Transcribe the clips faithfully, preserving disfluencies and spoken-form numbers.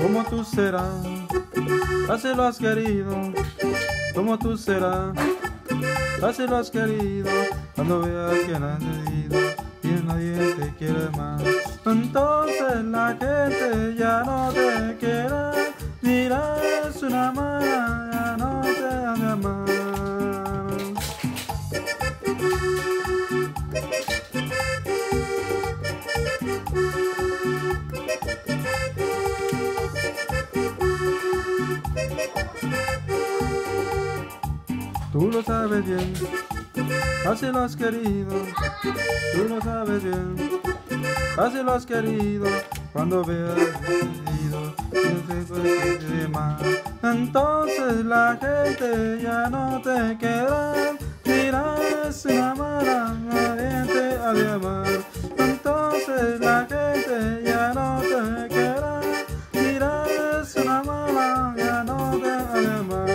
como tú serás, así lo has querido, como tú serás, así lo has querido, cuando veas que no has cedido y nadie te quiere más, entonces la gente ya no te quiere, dirás una mala, ya no te ha de amar. Tú lo sabes bien, así lo has querido, tú lo sabes bien, así lo has querido, cuando veas decidido, no se puede querer más, entonces la gente ya no te querrá, dirás una mala, nadie te ha de amar, entonces la gente ya no te querrá, dirás una mala, ya no te ha de amar.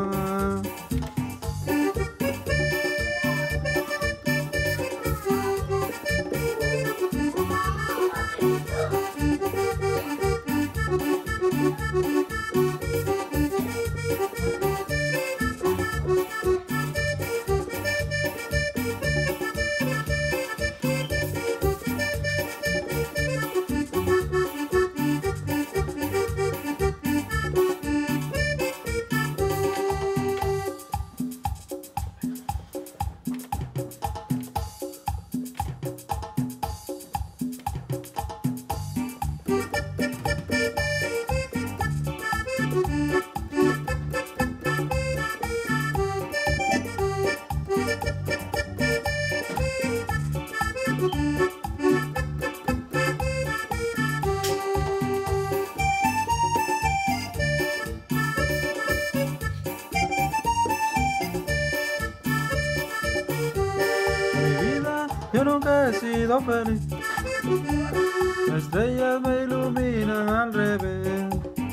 Yo nunca he sido feliz, las estrellas me iluminan al revés.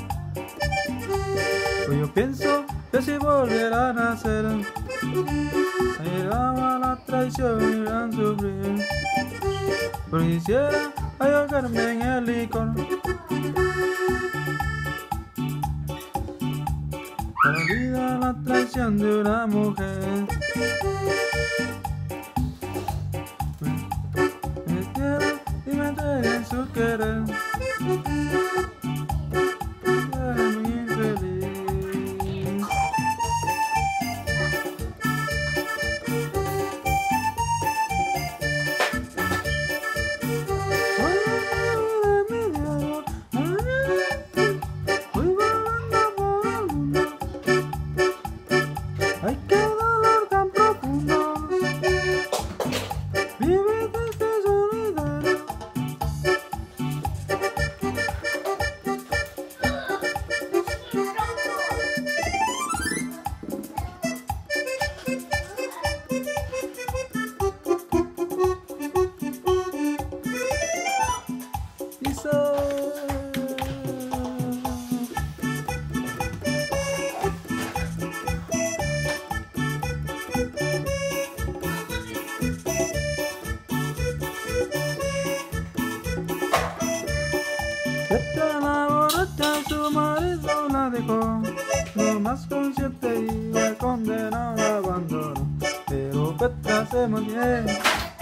Pues yo pienso que si volviera a nacer, llegaba la traición y irán a sufrir. Pero quisiera ahogarme en el licor, para olvidar la traición de una mujer. Y me entregué en su querer, eres muy infeliz. Voy volando por el mundo, ay qué dolor tan profundo, vive triste solitario. Petra la borracha, su marido la dejó, no más consciente y la condenó al abandono, pero Petra se mantiene.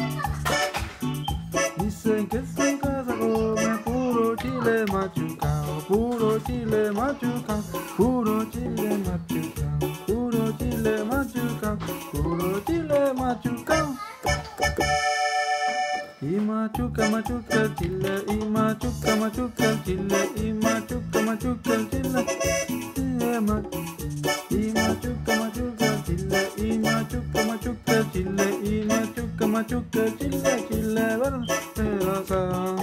Dicen que se casa come puro chile machucao, puro chile machucao, puro chile machucao, puro chile machucao, puro chile machucao. Y machuca, machuca el chile, y machuca, machuca el chile, y machuca, machuca el chile, y machuca, machuca el chile, y machuca, machuca el chile, y machuca, machuca el chile, chile verde rosa.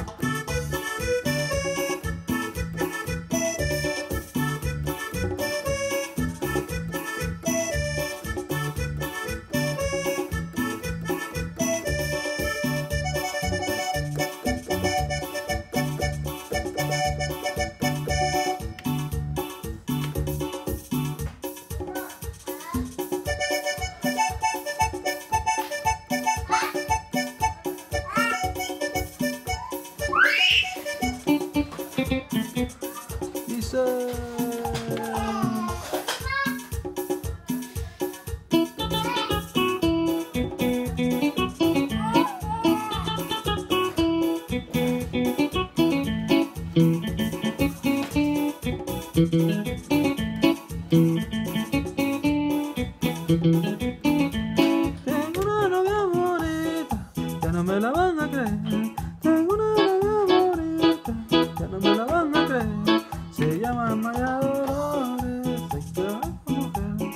Tengo una novia bonita, ya no me la van a creer. Tengo una novia bonita, ya no me la van a creer. Se llama Maya Dolores, se queda mujer.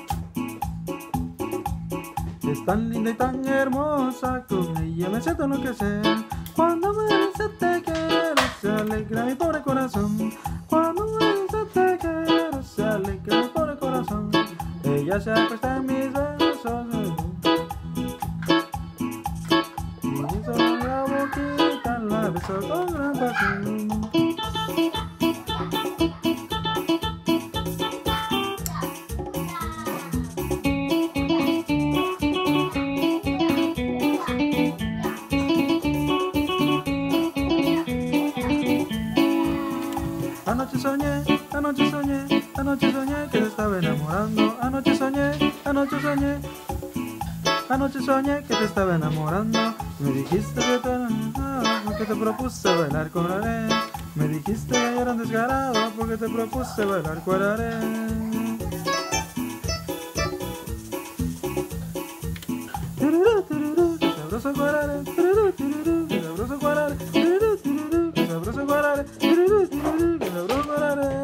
Es tan linda y tan hermosa, con ella me siento enloquecer. Cuando me dice te quiero, se alegra mi pobre corazón. Cuando me dice te quiero, se alegra mi pobre corazón. Ella se acuesta en mis besos y sobre la boquita la beso con gran pasión. Anoche soñé, anoche soñé, anoche soñé que te estaba enamorando. Anoche soñé, anoche soñé, anoche soñé que te estaba enamorando. Me dijiste que te, porque te propuse bailar cuararé. Me dijiste que yo era un descarado porque te propuse bailar cuararé. Tururú, tururú, qué sabroso cuararé, tururú, tururú, qué sabroso cuararé, tururú, tururú, qué sabroso cuararé, tururú, tururú, qué sabroso cuararé.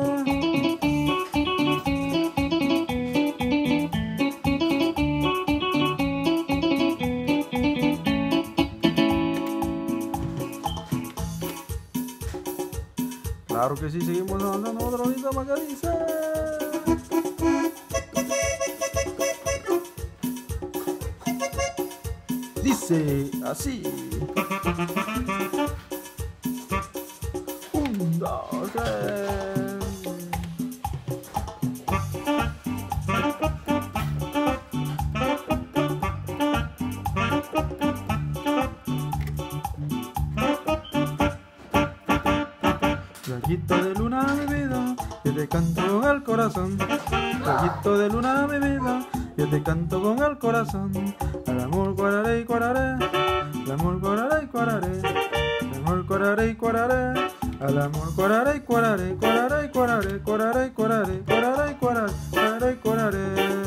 Claro que sí, seguimos andando otra bonita macariza. Dice así. Un, dos, tres. Rayito de luna, mi vida, yo te canto con el corazón. Rayito de luna, mi vida, yo te canto con el corazón. Al amor cuararé y cuararé, al amor cuararé y cuararé, al amor cuararé y cuararé, al amor cuararé y cuararé, cuararé y cuararé, cuararé y cuararé, cuararé y cuararé, cuararé y cuararé.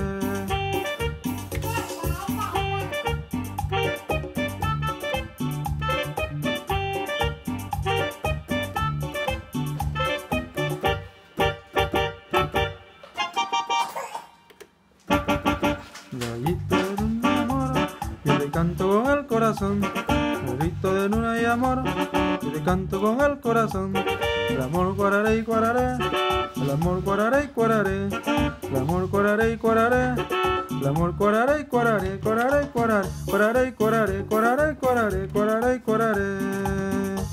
Rayito de luna, amor, yo te canto con el corazón. Rayito de luna y amor, yo te canto con el corazón. El amor cuararé y cuararé, el amor cuararé y cuararé, el amor cuararé y cuararé, el amor cuararé y cuararé, cuararé y cuararé, cuararé y cuararé, cuararé y cuararé, cuararé y cuararé.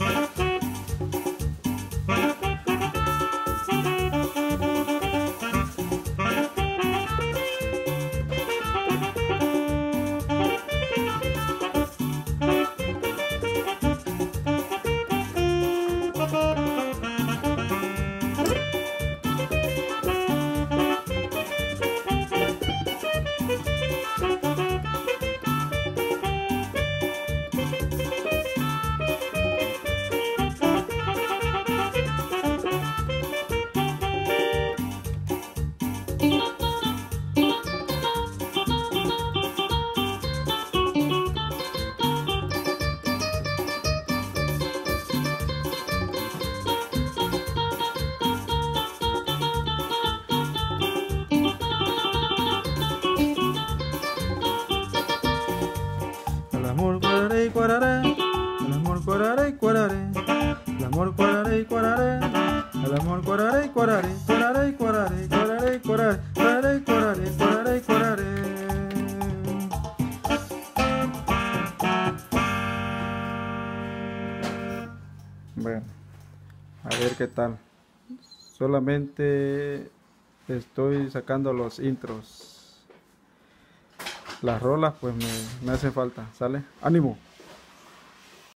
El amor cuararé y cuararé, el amor cuararé y cuararé, el amor cuararé y cuararé, el amor cuararé y cuararé, cuararé y cuararé, cuararé y cuararé, cuararé y cuararé, cuararé y cuararé. Bueno, a ver qué tal. Solamente estoy sacando los intros. Las rolas pues me, me hacen falta, ¿sale? ¡Ánimo!